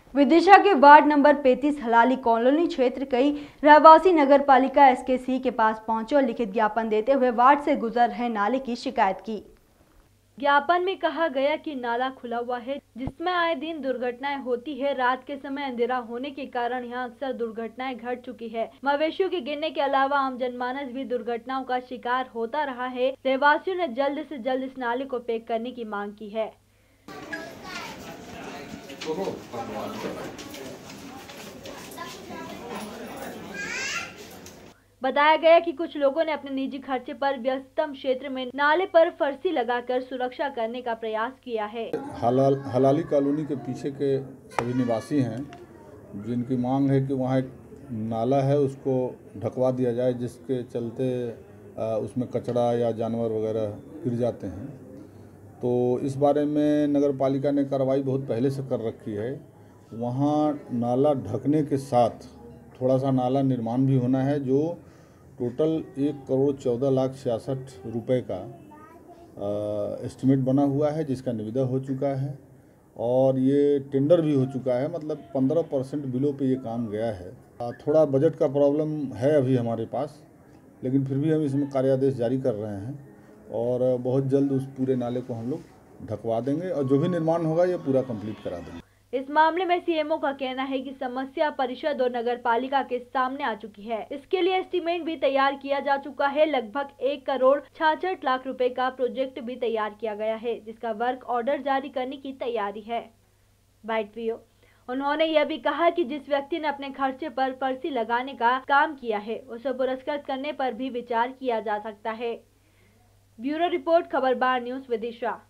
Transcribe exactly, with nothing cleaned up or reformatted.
विदिशा के ward number पैंतीस हलाली colony क्षेत्र कई रहवासी नगर पालिका एसकेसी के पास पहुंचे और लिखित ज्ञापन देते हुए वार्ड से गुजर रहे नाले की शिकायत की। ज्ञापन में कहा गया कि नाला खुला हुआ है जिसमें आए दिन दुर्घटनाएं होती है। रात के समय अंधेरा होने के कारण यहां अक्सर दुर्घटनाएं घट चुकी है। मवेशियों के गिरने के अलावा आम जनमानस भी दुर्घटनाओं का शिकार होता रहा है। रहवासियों ने जल्द से जल्द इस नाले को पैक करने की मांग की है। बताया गया कि कुछ लोगों ने अपने निजी खर्चे पर व्यस्तम क्षेत्र में नाले पर फर्शी लगाकर सुरक्षा करने का प्रयास किया है। हलाल हलाली कॉलोनी के पीछे के सभी निवासी हैं जिनकी मांग है कि वहाँ एक नाला है उसको ढकवा दिया जाए, जिसके चलते उसमें कचरा या जानवर वगैरह गिर जाते हैं। तो इस बारे में नगर पालिका ने कार्रवाई बहुत पहले से कर रखी है। वहाँ नाला ढकने के साथ थोड़ा सा नाला निर्माण भी होना है जो टोटल एक करोड़ चौदह लाख छियासठ रुपये का एस्टिमेट बना हुआ है, जिसका निविदा हो चुका है और ये टेंडर भी हो चुका है। मतलब पंद्रह परसेंट बिलों पे ये काम गया है। थोड़ा बजट का प्रॉब्लम है अभी हमारे पास, लेकिन फिर भी हम इसमें कार्यादेश जारी कर रहे हैं और बहुत जल्द उस पूरे नाले को हम लोग ढकवा देंगे और जो भी निर्माण होगा ये पूरा कंप्लीट करा देंगे। इस मामले में सीएमओ का कहना है कि समस्या परिषद और नगर पालिका के सामने आ चुकी है। इसके लिए एस्टीमेट भी तैयार किया जा चुका है। लगभग एक करोड़ छियासठ लाख रुपए का प्रोजेक्ट भी तैयार किया गया है, जिसका वर्क ऑर्डर जारी करने की तैयारी है। Bite VO. उन्होंने यह भी कहा कि जिस व्यक्ति ने अपने खर्चे पर फर्शी लगाने का काम किया है उसे पुरस्कृत करने पर भी विचार किया जा सकता है। Bureau report, Khabarbar news, Vidisha.